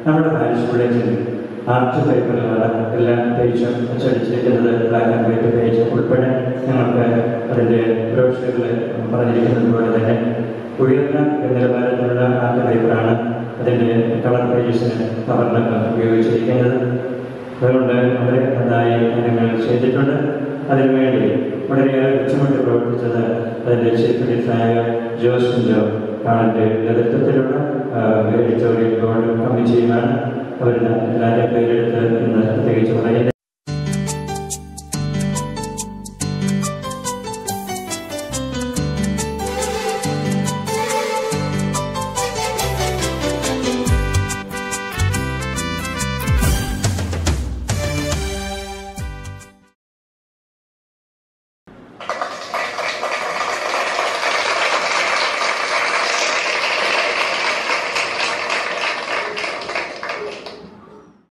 നമ്മുടെ പാരിഷ് വില്ലേജിൽ ആർട്ട് പേപ്പറുകളാണ് എല്ലാ പേജും അച്ചടിച്ചിരിക്കുന്നത്. ബ്ലാക്ക് ആൻഡ് വൈറ്റ് പേജ് ഉൾപ്പെടെ ഞങ്ങൾക്ക് അതിൻ്റെ ബ്രോഷറുകൾ പറഞ്ഞിരിക്കുന്നത് പോലെ തന്നെ ഉയർന്ന നിലവാരത്തിലുള്ള ആർട്ട് പേപ്പറാണ് അതിൻ്റെ കളർ പേജസിന് കവറിനൊക്കെ ഉപയോഗിച്ചിരിക്കുന്നത്. അതുകൊണ്ട് വളരെ നന്നായി ഞങ്ങൾ ചെയ്തിട്ടുണ്ട്. അതിനുവേണ്ടി വളരെയേറെ ഉച്ചമിട്ട് പ്രവർത്തിച്ചത് അതിൻ്റെ ചീഫ് എഡിറ്ററായ ജോസ് കുഞ്ചോ കാണൻ്റെ നേതൃത്വത്തിലുള്ള എഡിറ്റോറിയൽ ബോർഡ് കമ്മിറ്റിയുമാണ്. അവരുടെ എല്ലാവരും പേരെടുത്ത് ഇന്ന് പ്രത്യേകിച്ച് പറയുന്നത്.